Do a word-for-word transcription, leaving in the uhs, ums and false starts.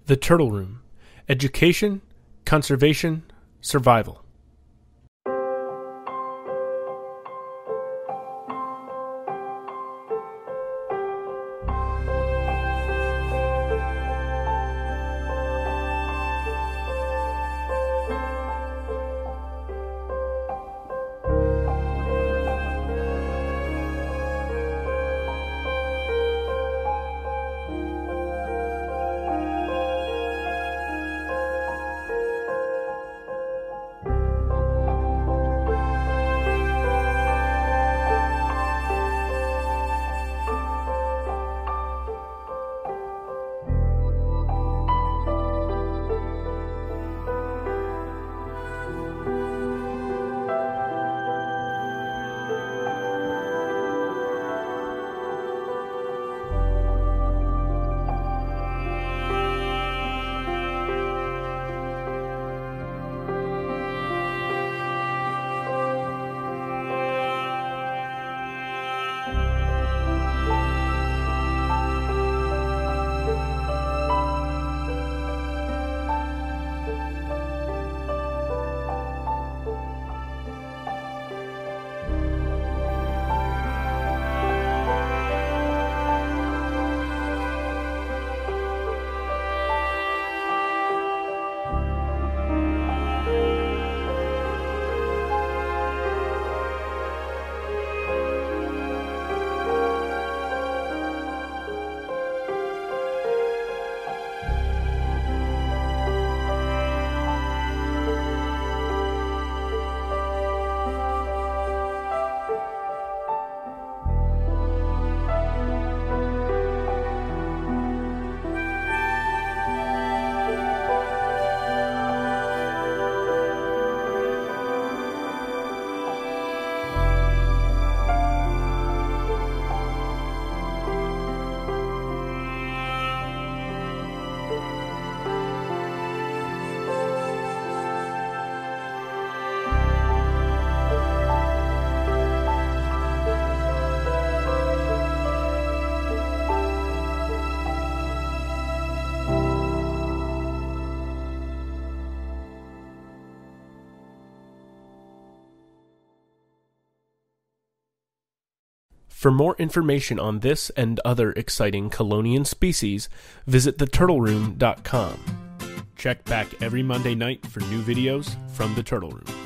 The Turtle Room: Education, Conservation, Survival. For more information on this and other exciting Colonian species, visit the turtle room dot com. Check back every Monday night for new videos from the Turtle Room.